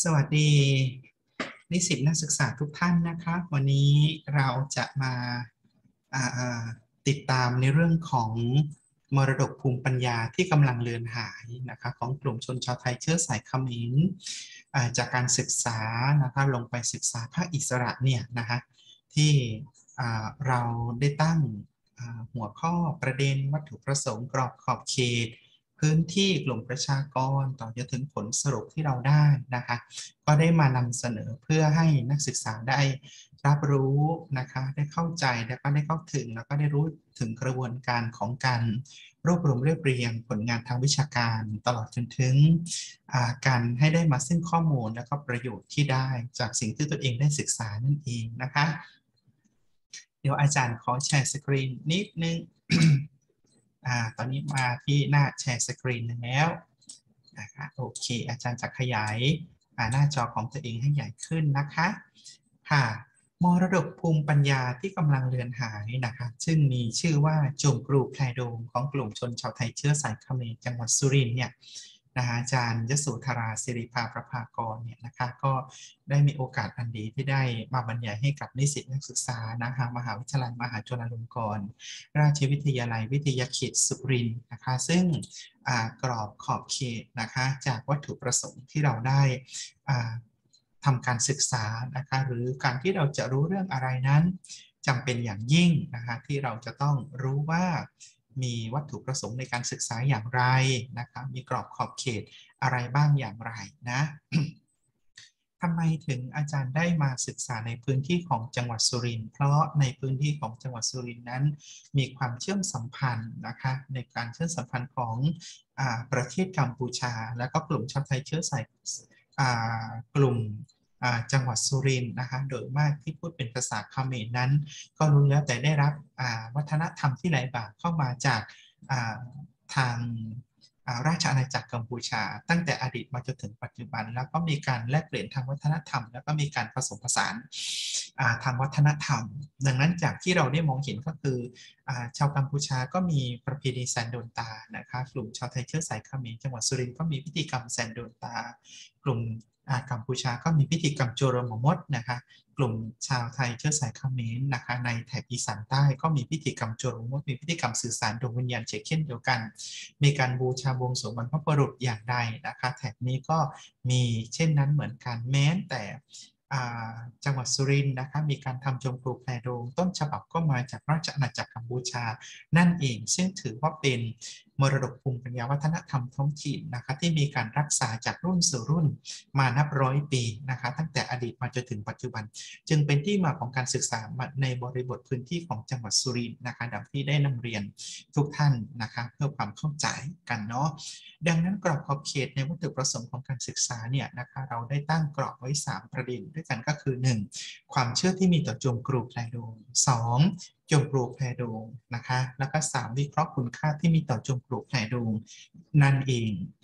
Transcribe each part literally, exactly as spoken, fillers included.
สวัสดีนิสิตนักศึกษาทุกท่านนะคะวันนี้เราจะมาติดตามในเรื่องของมรดกภูมิปัญญาที่กำลังเลือนหายนะคะของกลุ่มชนชาวไทยเชื้อสายเขมรจากการศึกษานะคะลงไปศึกษาภาคอิสระเนี่ยนะคะที่เราได้ตั้งหัวข้อประเด็นวัตถุประสงค์กรอบขอบเขตพื้นที่กลุ่มประชากรต่อจนถึงผลสรุปที่เราได้นะคะก็ได้มานำเสนอเพื่อให้นักศึกษาได้รับรู้นะคะได้เข้าใจแล้วก็ได้เข้าถึงแล้วก็ได้รู้ถึงกระบวนการของการรวบรวมเรียบเรียงผลงานทางวิชาการตลอดจนถึงการให้ได้มาซึ่งข้อมูลและก็ประโยชน์ที่ได้จากสิ่งที่ตัวเองได้ศึกษานั่นเองนะคะเดี๋ยวอาจารย์ขอแชร์สกรีนนิดนึง อ่าตอนนี้มาที่หน้าแชร์สกรีนแล้วนะคะโอเคอาจารย์จะขยายหน้าจอของตัวเองให้ใหญ่ขึ้นนะคะค่ะมรดกภูมิปัญญาที่กำลังเลือนหายนะคะซึ่งมีชื่อว่าโจมกรูแพรโดงของกลุ่มชนชาวไทยเชื้อสายเขมรจังหวัดสุรินทร์เนี่ยนะคะอาจารย์ยโสธราศิริภาประภากรเนี่ยนะคะก็ได้มีโอกาสอันดีที่ได้มาบรรยายให้กับนิสิตนักศึกษานะคะมหาวิทยาลัยมหาจุฬาลงกรณราชวิทยาลัยวิทยาเขตสุรินทร์นะคะซึ่งกรอบขอบเขตนะคะจากวัตถุประสงค์ที่เราได้ทำการศึกษานะคะหรือการที่เราจะรู้เรื่องอะไรนั้นจำเป็นอย่างยิ่งนะคะที่เราจะต้องรู้ว่ามีวัตถุประสงค์ในการศึกษาอย่างไรนะคะมีกรอบขอบเขตอะไรบ้างอย่างไรนะทำไมถึงอาจารย์ได้มาศึกษาในพื้นที่ของจังหวัดสุรินทร์เพราะในพื้นที่ของจังหวัดสุรินทร์นั้นมีความเชื่อมสัมพันธ์นะคะในการเชื่อมสัมพันธ์ของอ่าประเทศกัมพูชาและก็กลุ่มชาวไทยเชื้อสายกลุ่มจังหวัดสุรินทร์นะคะโดยมากที่พูดเป็นภาษาเขมรนั้นก็รู้แล้วแต่ได้รับวัฒนธรรมที่ไหลบ่าเข้ามาจากทางราชอาณาจักรกัมพูชาตั้งแต่อดีตมาจนถึงปัจจุบันแล้วก็มีการแลกเปลี่ยนทางวัฒนธรรมแล้วก็มีการผสมผสานทางวัฒนธรรมดังนั้นจากที่เราได้มองเห็นก็คือชาวกัมพูชาก็มีประเพณีแซนโดนตานะคะกลุ่มชาวไทยเชื้อสายเขมรจังหวัดสุรินทร์ก็มีพิธีกรรมแซนโดนตากลุ่มกัมพูชาก็มีพิธีกรรมโจรมมดนะคะกลุ่มชาวไทยเชื้อสายเขมรนะคะในแถบอีสานใต้ก็มีพิธีกรรมโจรมมดมีพิธีกรรมสื่อสารดวงวิญญาณเช่นเดียวกันมีการบูชาบวงสรวงบรรพบุรุษอย่างใดนะคะแถบนี้ก็มีเช่นนั้นเหมือนกันแม้แต่จังหวัดสุรินทร์นะคะมีการทำจงปลูกแพรโดงต้นฉบับก็มาจากราชอาณาจักรกัมพูชานั่นเองซึ่งถือว่าเป็นมรดกภูมิปัญญาวัฒนธรรมท้องถิ่นนะคะที่มีการรักษาจากรุ่นสู่รุ่นมานับร้อยปีนะคะตั้งแต่อดีตมาจนถึงปัจจุบันจึงเป็นที่มาของการศึกษาในบริบทพื้นที่ของจังหวัดสุรินทร์นะคะดังที่ได้นำเรียนทุกท่านนะคะเพื่อความเข้าใจกันเนาะดังนั้นกรอบขอบเขตในวัตถุประสงค์ของการศึกษาเนี่ยนะคะเราได้ตั้งกรอบไว้สามประเด็นด้วยกันก็คือหนึ่งความเชื่อที่มีต่อโจมกรูแพรโดงสองโจมปลูกแพรโดงนะคะแล้วก็สามวิเคราะห์คุณค่าที่มีต่อโจมปลูกแพรโดงนั่นเอง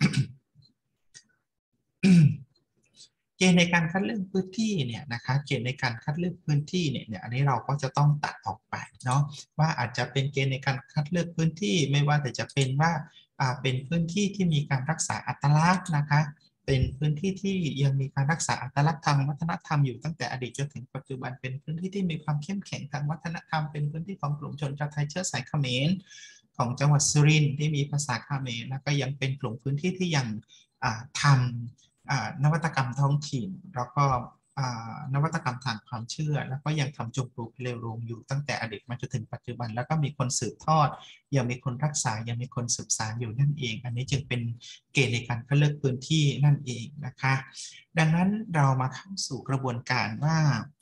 เกณฑ์ในการคัดเลือกพื้นที่เนี่ยนะคะเกณฑ์ในการคัดเลือกพื้นที่เนี่ยอันนี้เราก็จะต้องตัดออกไปเนาะว่าอาจจะเป็นเกณฑ์ในการคัดเลือกพื้นที่ไม่ว่าแต่จะเป็นว่าเป็นพื้นที่ที่มีการรักษาอัตลักษณ์นะคะเป็นพื้นที่ที่ยังมีการรักษาอัตลักษณ์ทางวัฒนธรรมอยู่ตั้งแต่อดีตจนถึงปัจจุบันเป็นพื้นที่ที่มีความเข้มแข็งทางวัฒนธรรมเป็นพื้นที่ของกลุ่มชนชาวไทยเชื้อสายเขมรของจังหวัดสุรินทร์ที่มีภาษาเขมรแล้วก็ยังเป็นกลุ่มพื้นที่ที่ยังทำนวัตกรรมท้องถิ่นแล้วก็นวัตกรรมทางความเชื่อแล้วก็ยังทำจงปลูกเร็วลงอยู่ตั้งแต่อดีตมาจนถึงปัจจุบันแล้วก็มีคนสืบทอดยังมีคนรักษายังมีคนสืบสานอยู่นั่นเองอันนี้จึงเป็นเกณฑ์ในการคัดเลือกพื้นที่นั่นเองนะคะดังนั้นเรามาเข้าสู่กระบวนการว่า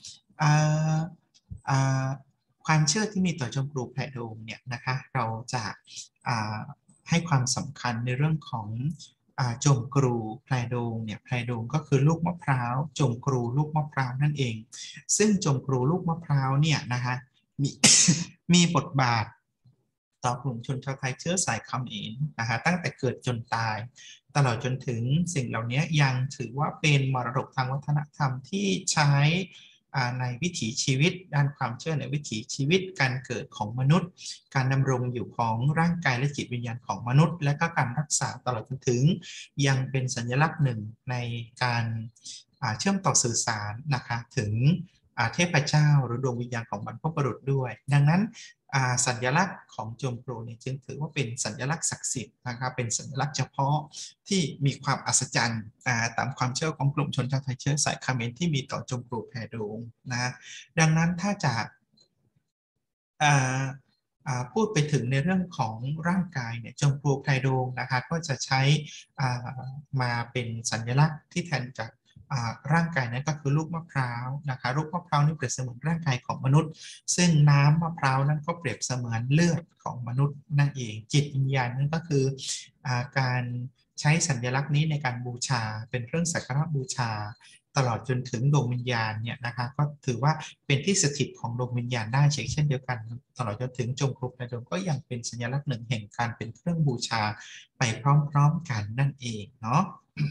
ความเชื่อที่มีต่อจงปลูกแพรโดงเนี่ยนะคะเราจะให้ความสำคัญในเรื่องของจงกรูแพรโดงเนี่ยแพรโดงก็คือลูกมะพร้าวจงกรูลูกมะพร้าวนั่นเองซึ่งจงกรูลูกมะพร้าวเนี่ยนะคะมี มีบทบาทต่อกลุ่มชนชาวไทยเชื้อสายเขมรนะคะตั้งแต่เกิดจนตายตลอดจนถึงสิ่งเหล่านี้ยังถือว่าเป็นมรดกทางวัฒนธรรมที่ใช้ในวิถีชีวิตด้านความเชื่อในวิถีชีวิตการเกิดของมนุษย์การดำรงอยู่ของร่างกายและจิตวิญญาณของมนุษย์และก็การรักษาตลอดจนถึงยังเป็นสัญลักษณ์หนึ่งในการเชื่อมต่อสื่อสารนะคะถึงเทพเจ้าหรือดวงวิญญาณของบรรพบุรุษด้วยดังนั้นสัญลักษณ์ของโจมโปรเนี่ยจึงถือว่าเป็นสัญลักษณ์ศักดิ์สิทธิ์นะครับเป็นสัญลักษณ์เฉพาะที่มีความอัศจรรย์ตามความเชื่อของกลุ่มชนชาวไทยเชื้อสายเขมรที่มีต่อโจมโปรแพโดงนะดังนั้นถ้าจะพูดไปถึงในเรื่องของร่างกายเนี่ยจงโปรไพโดงนะคะก็จะใช้มาเป็นสัญลักษณ์ที่แทนจากร่างกายนั้นก็คือลูกมะพร้าวนะคะลูกมะพร้าวนี่เปรียบเสมือนร่างกายของมนุษย์ซึ่งน้ำมะพร้าวนั้นก็เปรียบเสมือนเลือดของมนุษย์นั่นเองจิตวิญญาณนั้นก็คือการใช้สัญลักษณ์นี้ในการบูชาเป็นเครื่องสักการะบูชาตลอดจนถึงดวงวิญญาณเนี่ยนะคะก็ถือว่าเป็นที่สถิตของดวงวิญญาณได้เช่นเดียวกันตลอดจนถึงจงกรมไพโดงก็ยังเป็นสัญลักษณ์หนึ่งแห่งการเป็นเครื่องบูชาไปพร้อมๆกันนั่นเองเนาะ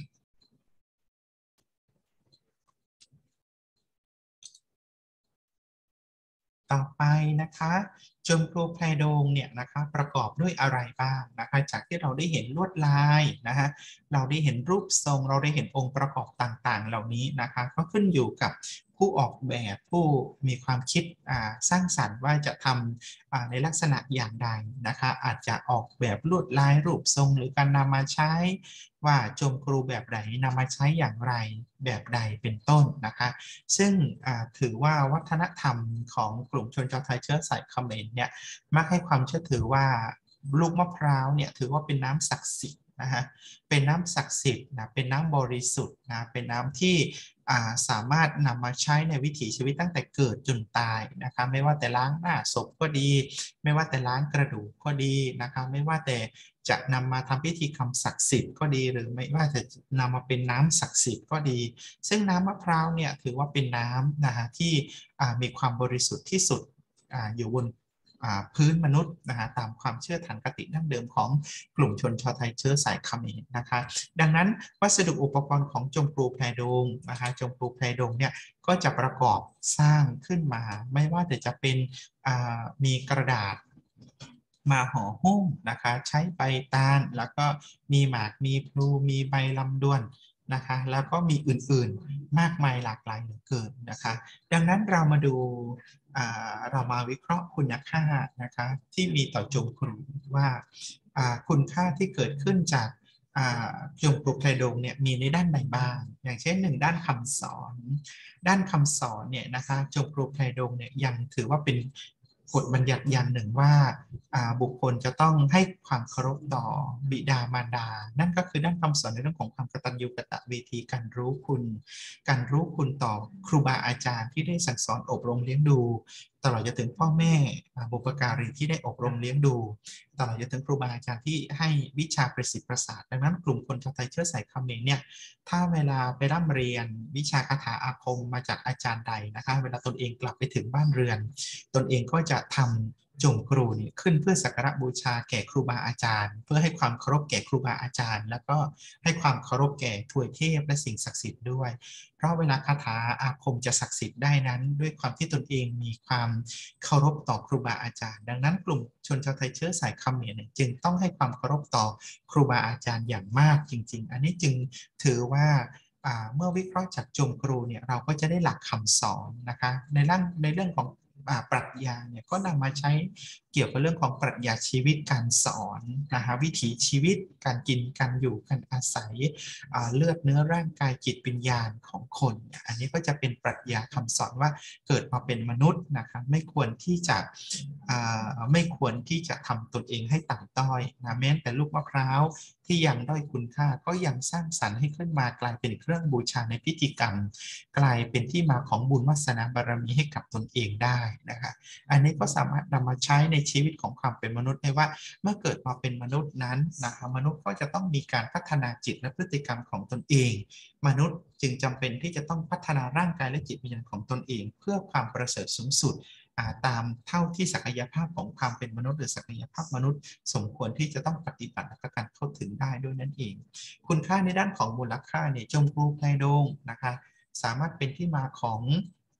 ต่อไปนะคะจงกรมไพโดงเนี่ยนะคะประกอบด้วยอะไรบ้างนะคะจากที่เราได้เห็นลวดลายนะคะเราได้เห็นรูปทรงเราได้เห็นองค์ประกอบต่างๆเหล่านี้นะคะก็ขึ้นอยู่กับผู้ออกแบบผู้มีความคิดสร้างสรรค์ว่าจะทำในลักษณะอย่างใดนะคะอาจจะออกแบบลวดลายรูปทรงหรือการนำมาใช้ว่าจงกรูแบบไหนนำมาใช้อย่างไรแบบใดเป็นต้นนะคะซึ่งถือว่าวัฒนธรรมของกลุ่มชนชาวไทยเชื้อสายเขมรเนี่ยมักให้ความเชื่อถือว่าลูกมะพร้าวเนี่ยถือว่าเป็นน้ำศักดิ์สิทธิ์นะฮะเป็นน้ำศักดิ์สิทธิ์นะเป็นน้ำบริสุทธิ์นะเป็นน้ำที่สามารถนำมาใช้ในวิถีชีวิตตั้งแต่เกิดจนตายนะคะไม่ว่าแต่ล้างหน้าศพก็ดีไม่ว่าแต่ล้างกระดูกก็ดีนะคะไม่ว่าแต่จะนำมาทำพิธีกรรมศักดิ์สิทธิ์ก็ดีหรือไม่ว่าจะนำมาเป็นน้ำศักดิ์สิทธิ์ก็ดีซึ่งน้ำมะพร้าวเนี่ยถือว่าเป็นน้ำนะฮะที่มีความบริสุทธิ์ที่สุด อ, อยู่บนพื้นมนุษย์นะฮะตามความเชื่อฐานคติดั้งเดิมของกลุ่มชนชาวไทยเชื้อสายเขมรนะคะดังนั้นวัสดุอุปกรณ์ของจงปลูแพโดงนะคะจงปลูแพโดงเนี่ยก็จะประกอบสร้างขึ้นมาไม่ว่าแต่จะเป็นมีกระดาษมาห่อหุ้มนะคะใช้ใบตาลแล้วก็มีหมากมีพลูมีใบลำดวนนะคะแล้วก็มีอื่นๆมากมายหลากหลายเหลือเกินนะคะดังนั้นเรามาดูเรามาวิเคราะห์คุณค่านะคะที่มีต่อจงกรูว่าคุณค่าที่เกิดขึ้นจากจงกรูไพโดงเนี่ยมีในด้านไหนบ้างอย่างเช่นหนึ่งด้านคำสอนด้านคำสอนเนี่ยนะคะจงกรูไพโดงเนี่ยยังถือว่าเป็นกฎบัญญัติอย่างหนึ่งว่าบุคคลจะต้องให้ความเคารพต่อบิดามารดานั่นก็คือด้านคำสอนในเรื่องของความกตัญญูกตเวทีการรู้คุณการรู้คุณต่อครูบาอาจารย์ที่ได้สั่งสอนอบรมเลี้ยงดูตลอดจนถึงพ่อแม่บุปการีที่ได้อบรมเลี้ยงดูตลอดจนถึงครูบาอาจารย์ที่ให้วิชาประสิทธิ์ประสาทดังนั้นกลุ่มคนชาวไทยเชื้อสายเขมรเนี่ยถ้าเวลาไปร่ำเรียนวิชาคาถาอาคมมาจากอาจารย์ใดนะคะเวลาตนเองกลับไปถึงบ้านเรือนตนเองก็จะทำจงกรูนี่ขึ้นเพื่อสักการะบูชาแก่ครูบาอาจารย์เพื่อให้ความเคารพแก่ครูบาอาจารย์แล้วก็ให้ความเคารพแก่ทวยเทพและสิ่งศักดิ์สิทธิ์ด้วยเพราะเวลาคาถาอาคมจะศักดิ์สิทธิ์ได้นั้นด้วยความที่ตนเองมีความเคารพต่อครูบาอาจารย์ดังนั้นกลุ่มชนชาวไทยเชื้อสายเขมรจึงต้องให้ความเคารพต่อครูบาอาจารย์อย่างมากจริงๆอันนี้จึงถือว่าเมื่อวิเคราะห์จากจงกรูเนี่ยเราก็จะได้หลักคำสอนนะคะในเรื่องในเรื่องของปรัชญาเนี่ยก็นำมาใช้เกี่ยวกับเรื่องของปรัชญาชีวิตการสอนนะคะวิถีชีวิตการกินการอยู่การอาศัยเลือดเนื้อร่างกายจิตวิญญาณของคนอันนี้ก็จะเป็นปรัชญาคำสอนว่าเกิดมาเป็นมนุษย์นะคะไม่ควรที่จะไม่ควรที่จะทำตนเองให้ต่ำต้อยนะแม้แต่ลูกมะพร้าวที่ยังด้อยคุณค่าก็ยังสร้างสรรค์ให้ขึ้นมากลายเป็นเครื่องบูชาในพิธีกรรมกลายเป็นที่มาของบุญวาสนาบารมีให้กับตนเองได้นะคะอันนี้ก็สามารถนำมาใช้ในชีวิตของความเป็นมนุษย์ได้ว่าเมื่อเกิดมาเป็นมนุษย์นั้นนะคะมนุษย์ก็จะต้องมีการพัฒนาจิตและพฤติกรรมของตนเองมนุษย์จึงจำเป็นที่จะต้องพัฒนาร่างกายและจิตวิญญาณของตนเองเพื่อความประเสริฐสูงสุดตามเท่าที่ศักยภาพของความเป็นมนุษย์หรือศักยภาพมนุษย์สมควรที่จะต้องปฏิบัติและการเข้าถึงได้ด้วยนั่นเองคุณค่าในด้านของมูลค่าเนี่ยจงกรูไพโดงนะคะสามารถเป็นที่มาของ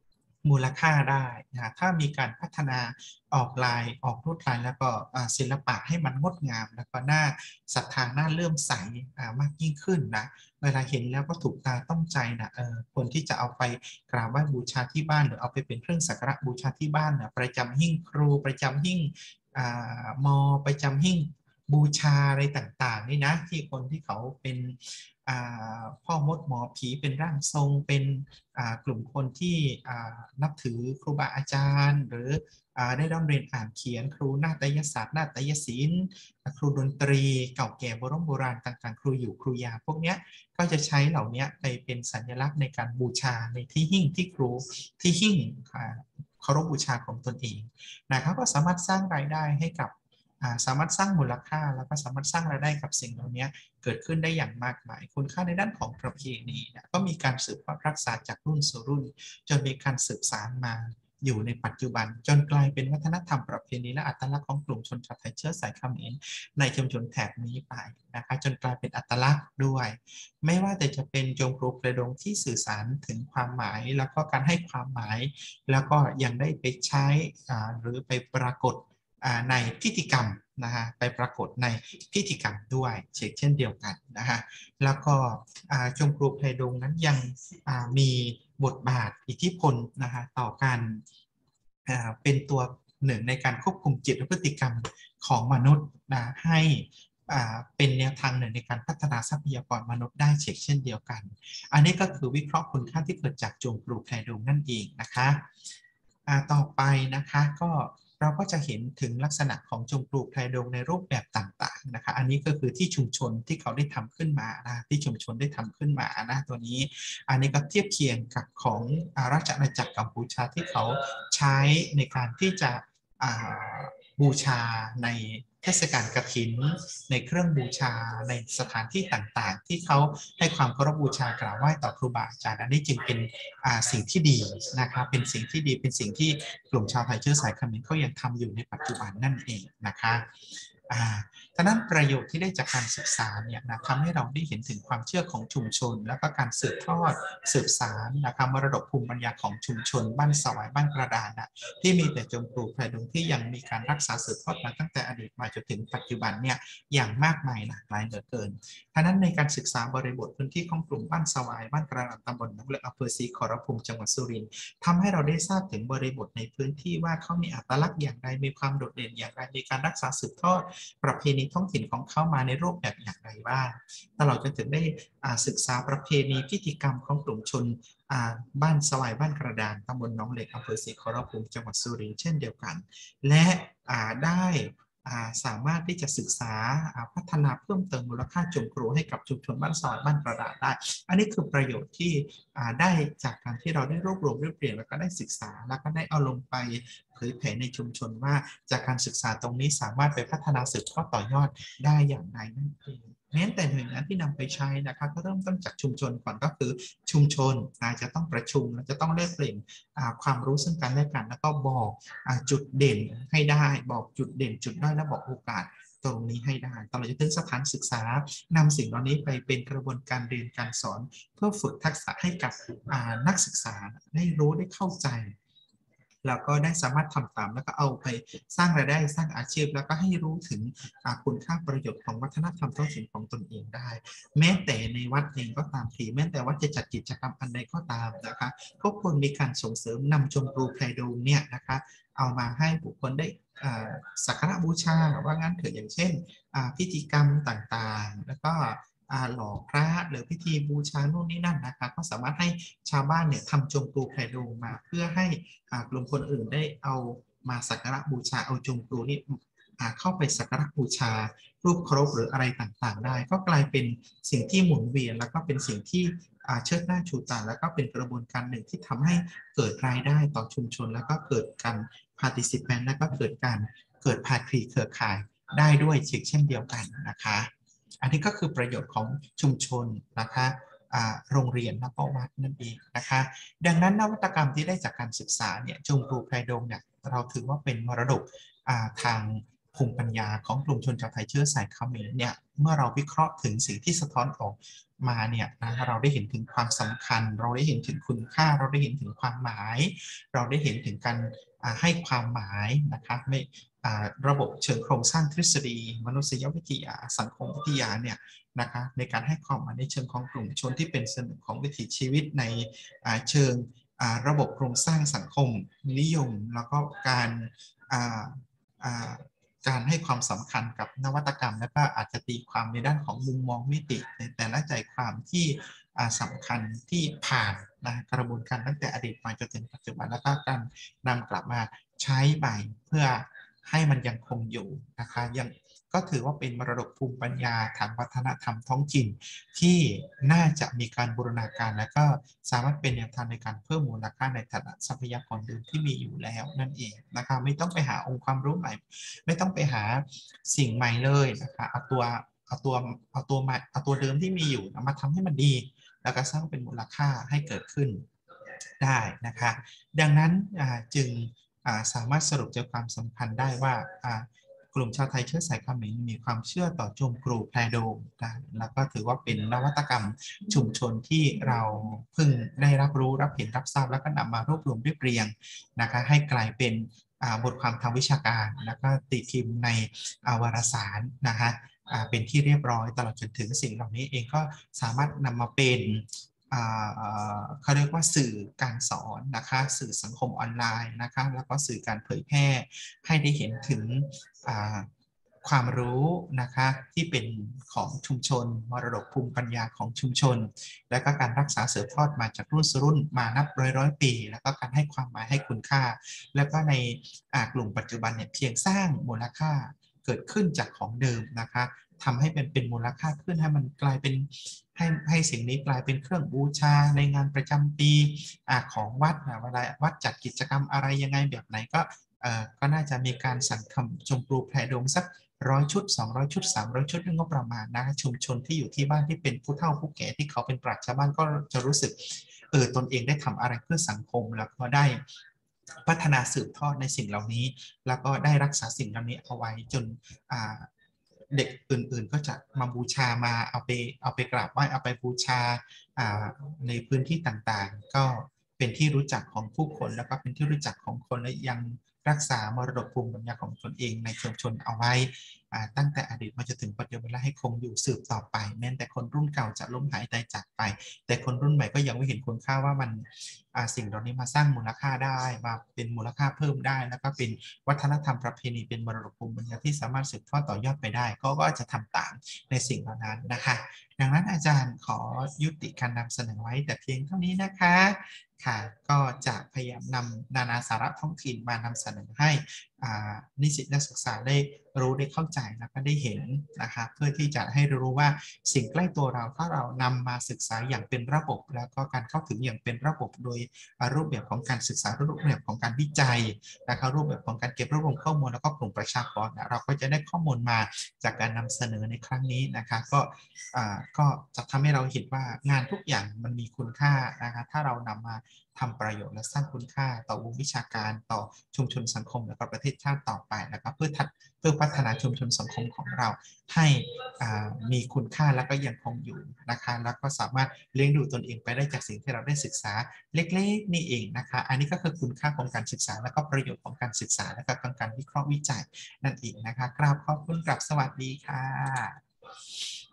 มูลค่าได้นะถ้ามีการพัฒนาออกลายออกลวดลายแล้วก็ศิลปะให้มันงดงามแล้วก็น่าศรัทธาน่าเลื่อมใสมากยิ่งขึ้นนะเวลาเห็นแล้วก็ถูกตาต้องใจนะเออคนที่จะเอาไปกราบไหว้บูชาที่บ้านหรือเอาไปเป็นเครื่องสักการะบูชาที่บ้านนะประจำหิ้งครูประจำหิ้งมอประจำหิ้งบูชาอะไรต่างๆนี่นะที่คนที่เขาเป็นพ่อมดหมอผีเป็นร่างทรงเป็นกลุ่มคนที่นับถือครูบาอาจารย์หรือได้ร่ำเรียนอ่านเขียนครูนาฏยศาสตร์นาฏยศิลป์ครูดนตรีเก่าแก่โบราณโบราณต่างๆครูอยู่ครูยาพวกนี้ก็จะใช้เหล่านี้ไปเป็นสัญลักษณ์ในการบูชาในที่หิ้งที่ครูที่หิ้งเคารพบูชาของตนเองนะครับก็สามารถสร้างรายได้ให้กับสามารถสร้างมูลค่าแล้วก็สามารถสร้างรายได้กับสิ่งเหล่านี้เกิดขึ้นได้อย่างมากมายคุณค่าในด้านของประเพณีนะก็มีการสืบทอดรักษาจากรุ่นสู่รุ่นจนมีการสืบสานมาอยู่ในปัจจุบันจนกลายเป็นวัฒนธรรมประเพณีและอัตลักษณ์ของกลุ่มชนชาวไทยเชื้อสายเขมรในชุมชนแถบนี้ไปนะคะจนกลายเป็นอัตลักษณ์ด้วยไม่ว่าแต่จะเป็นโจงครูเพลดงที่สื่อสารถึงความหมายแล้วก็การให้ความหมายแล้วก็ยังได้ไปใช้หรือไปปรากฏในพิธีกรรมนะฮะไปปรากฏในพิธีกรรมด้วยเช่นเดียวกันนะฮะแล้วก็จงกรูเพลดงนั้นยังมีบทบาทอิทธิพลนะฮะต่อการเป็นตัวหนึ่งในการควบคุมจิตและพฤติกรรมของมนุษย์นะให้เป็นแนวทางหนึ่งในการพัฒนาทรัพยากรมนุษย์ได้เช่นเดียวกันอันนี้ก็คือวิเคราะห์คุณค่าที่เกิดจากจงกรูเพลดงนั่นเองนะคะต่อไปนะคะก็เราก็จะเห็นถึงลักษณะของจงกรูเพลดงในรูปแบบต่างๆนะคะอันนี้ก็คือที่ชุมชนที่เขาได้ทำขึ้นมานะที่ชุมชนได้ทำขึ้นมานะตัวนี้อันนี้ก็เทียบเคียงกับของราชอาณาจักรกัมพูชาที่เขาใช้ในการที่จะบูชาในเทศกาลกฐินในเครื่องบูชาในสถานที่ต่างๆที่เขาให้ความเคารพบูชากราบไหว้ต่อครูบาอาจารย์อันนี้จึงเป็นสิ่งที่ดีนะคะเป็นสิ่งที่ดีเป็นสิ่งที่กลุ่มชาวไทยเชื้อสายเขมรเขายังทำอยู่ในปัจจุบันนั่นเองนะคะฉะนั้นประโยชน์ที่ได้จากการศึกษาเนี่ยนะทำให้เราได้เห็นถึงความเชื่อของชุมชนแล้วก็การสืบทอดสืบสานนะคะมรดกภูมิปัญญาของชุมชนบ้านสวายบ้านกระดานนะที่มีแต่จงกรูเพลดงที่ยังมีการรักษาสืบทอดมาตั้งแต่อดีตมาจนถึงปัจจุบันเนี่ยอย่างมากมายหลากหลายเหลือเกินฉะนั้นในการศึกษาบริบทพื้นที่ของกลุ่มบ้านสวายบ้านกระดานตำบลหนองเลือกอำเภอศรีขอรภูมิจังหวัดสุรินทร์ทำให้เราได้ทราบถึงบริบทในพื้นที่ว่าเขามีอัตลักษณ์อย่างไรมีความโดดเด่นอย่างไรมีการรักษาสืบทอดประเพณีท้องถิ่นของเขามาในรูปแบบอย่างไรบ้างตลอดจนถึงได้ศึกษาประเพณีพิธีกรรมของกลุ่มชนบ้านสวายบ้านกระดานตำบลหนองเหล็กอำเภอศรีขอรภูมิจังหวัดสุรินทร์เช่นเดียวกันและได้สามารถที่จะศึกษาพัฒนาเพิ่มเติมมูลค่าจงกรูให้กับชุมชนบ้านสวายบ้านกระดานได้อันนี้คือประโยชน์ที่ได้จากการที่เราได้รวบรวมเรียบเรียงแล้วก็ได้ศึกษาแล้วก็ได้เอาลงไปเผยแผ่ในชุมชนว่าจากการศึกษาตรงนี้สามารถไปพัฒนาสืบทอดต่อยอดได้อย่างไรนั่นเองแม้แต่หน่วยงานที่นำไปใช้นะคะก็เริ่มต้นจากชุมชนก่อนก็คือชุมชนอาจจะต้องประชุมและจะต้องแลกเปลี่ยนความรู้ซึ่งกันและกันแล้วก็บอกจุดเด่นให้ได้บอกจุดเด่นจุดด้อยและบอกโอกาสตรงนี้ให้ได้ตลอดจนถึงสถานศึกษานำสิ่งเหล่านี้ไปเป็นกระบวนการเรียนการสอนเพื่อฝึกทักษะให้กับนักศึกษาได้รู้ได้เข้าใจแล้วก็ได้สามารถทำตามแล้วก็เอาไปสร้างรายได้สร้างอาชีพแล้วก็ให้รู้ถึงคุณค่าประโยชน์ของวัฒนธรรมท้องถิ่นของตนเองได้แม้แต่ในวัดเองก็ตามทีแม้แต่ว่าจะจัดกิจกรรมอันใดก็ตามนะคะก็ควรมีการส่งเสริมนำจงกรูเพลดงเนี่ยนะคะเอามาให้บุคคลได้สักการะบูชาว่างั้นเถอะอย่างเช่นพิธีกรรมต่างๆแล้วก็หล่อพระหรือพิธีบูชาโน่นนี่นั่นนะคะก็สามารถให้ชาวบ้านเนี่ยทำจงกรูเพลดงมาเพื่อให้กลุ่มคนอื่นได้เอามาสักการะบูชาเอาจงกรูนี่เข้าไปสักการะบูชารูปเคารพหรืออะไรต่างๆได้ก็กลายเป็นสิ่งที่หมุนเวียนแล้วก็เป็นสิ่งที่เชิดหน้าชูตาแล้วก็เป็นกระบวนการหนึ่งที่ทำให้เกิดรายได้ต่อชุมชนแล้วก็เกิดการ participant แล้วก็เกิดการเกิดภาคีเครือข่ายได้ด้วยเช่นเดียวกันนะคะอันนี้ก็คือประโยชน์ของชุมชนนะคะโรงเรียนและก็วัดนั่นเองนะคะดังนั้นนวัตกรรมที่ได้จากการศึกษาเนี่ยจงกรูเพลดงเนี่ยเราถือว่าเป็นมรดกทางภูมิปัญญาของกลุ่มชนชาวไทยเชื้อสายเขมรเนี่ยเมื่อเราวิเคราะห์ถึงสิ่งที่สะท้อนออกมาเนี่ยนะเราได้เห็นถึงความสำคัญเราได้เห็นถึงคุณค่าเราได้เห็นถึงความหมายเราได้เห็นถึงการให้ความหมายนะคะไม่ระบบเชิงโครงสร้างทฤษฎีมนุษยวิทยาสังคมวิทยาเนี่ยนะคะในการให้ความหมายในเชิงของกลุ่มชนที่เป็นส่วนหนึ่งของวิถีชีวิตในเชิงระบบโครงสร้างสังคมนิยมแล้วก็การการให้ความสำคัญกับนวัตกรรมและก็อาจจะตีความในด้านของมุมมองมิติในแต่ละใจความที่สำคัญที่ผ่านนะกระบวนการตั้งแต่อดีตมาจนถึงปัจจุบันแล้วก็การนำกลับมาใช้ใหม่เพื่อให้มันยังคงอยู่นะคะยังก็ถือว่าเป็นมรดกภูมิปัญญาทางวัฒนธรรมท้องถิ่นที่น่าจะมีการบูรณาการและก็สามารถเป็นแนวทางในการเพิ่มมูลค่าในฐานะทรัพยากรเดิมที่มีอยู่แล้วนั่นเองนะคะไม่ต้องไปหาองค์ความรู้ใหม่ไม่ต้องไปหาสิ่งใหม่เลยนะคะเอาตัวเอาตัวเอาตัวใหม่เอาตัวเดิมที่มีอยู่มาทำให้มันดีแล้วก็สร้างเป็นมูลค่าให้เกิดขึ้นได้นะคะดังนั้นจึงสามารถสรุปใจความสำคัญได้ว่ากลุ่มชาวไทยเชื้อสายเขมรมีความเชื่อต่อจงกรูแพรโดมแล้วก็ถือว่าเป็นนวัตกรรมชุมชนที่เราเพิ่งได้รับรู้รับเห็นรับทราบแล้วก็นำมารวบรวมเรียบเรียงนะคะให้กลายเป็นบทความทางวิชาการแล้วก็ตีพิมพ์ในวารสารนะคะเป็นที่เรียบร้อยตลอดจนถึงสิ่งเหล่านี้เองก็สามารถนำมาเป็นเขาเรียกว่าสื่อการสอนนะคะสื่อสังคมออนไลน์นะคะแล้วก็สื่อการเผยแพร่ให้ได้เห็นถึงความรู้นะคะที่เป็นของชุมชนมรดกภูมิปัญญาของชุมชนและก็การรักษาสืบทอดมาจากรุ่นสู่รุ่นมานับร้อยร้อยปีแล้วก็การให้ความหมายให้คุณค่าแล้วก็ในกลุ่มปัจจุบันเนี่ยเพียงสร้างมูลค่าเกิดขึ้นจากของเดิมนะคะทำให้เป็นเป็นมูลค่าขึ้นให้มันกลายเป็นให้ให้สิ่งนี้กลายเป็นเครื่องบูชาในงานประจำปีของวัดนะเวลาวัดจัดกิจกรรมอะไรยังไงแบบไหนก็ก็น่าจะมีการสั่งทำชมพูแพรโดมสักร้อยชุดสองร้อยชุดสามร้อยชุดงบประมาณนะชุมชนที่อยู่ที่บ้านที่เป็นผู้เฒ่าผู้แก่ที่เขาเป็นปราชญ์ชาวบ้านก็จะรู้สึกเออตนเองได้ทำอะไรเพื่อสังคมแล้วก็ได้พัฒนาสืบทอดในสิ่งเหล่านี้แล้วก็ได้รักษาสิ่งเหล่านี้เอาไว้จนเด็กอื่นๆก็จะมาบูชามาเอาไปเอาไปกราบไหว้เอาไปบูชาในพื้นที่ต่างๆก็เป็นที่รู้จักของผู้คนแล้วก็เป็นที่รู้จักของคนและยังรักษามรดกภูมิปัญญาของตนเองในชุมชนเอาไว้ตั้งแต่อดีตมาจนถึงปัจจุบันและให้คงอยู่สืบต่อไปแม้แต่คนรุ่นเก่าจะล้มหายตายจากไปแต่คนรุ่นใหม่ก็ยังไม่เห็นคุณค่าว่ามันสิ่งเหล่านี้มาสร้างมูลค่าได้มาเป็นมูลค่าเพิ่มได้แล้วก็เป็นวัฒนธรรมประเพณีเป็นมรดกภูมิปัญญาที่สามารถสืบทอดต่อยอดไปได้ก็ก็จะทำตามในสิ่งเหล่านั้นนะคะดังนั้นอาจารย์ขอยุติการนำเสนอไว้แต่เพียงเท่านี้นะคะค่ะก็จะพยายามนำนานาสาระท้องถิ่นมานำเสนอให้นิสิตนักศึกษาได้รู้ได้เข้าใจแล้วก็ได้เห็นนะคะเพื่อที่จะให้รู้ว่าสิ่งใกล้ตัวเราถ้าเรานำมาศึกษาอย่างเป็นระบบแล้วก็การเข้าถึงอย่างเป็นระบบโดยรูปแบบของการศึกษารูปแบบของการวิจัยนะคะรูปแบบของการเก็บรวบรวมข้อมูลแล้วก็กลุ่มประชากรเราก็จะได้ข้อมูลมาจากการนำเสนอในครั้งนี้นะคะก็ก็จะทำให้เราเห็นว่างานทุกอย่างมันมีคุณค่านะคะถ้าเรานำมาทำประโยชน์และสร้างคุณค่าต่อวงวิชาการต่อชุมชนสังคมและก็ประเทศชาติต่อไปนะครับเพื่อทัดเพื่อพัฒนาชุมชนสังคมของเราให้มีคุณค่าและก็ยังคงอยู่นะคะแล้วก็สามารถเลี้ยงดูตนเองไปได้จากสิ่งที่เราได้ศึกษาเล็กๆนี่เองนะคะอันนี้ก็คือคุณค่าของการศึกษาและก็ประโยชน์ของการศึกษาและก็การวิเคราะห์วิจัยนั่นเองนะคะกราบขอบคุณกราบสวัสดีค่ะ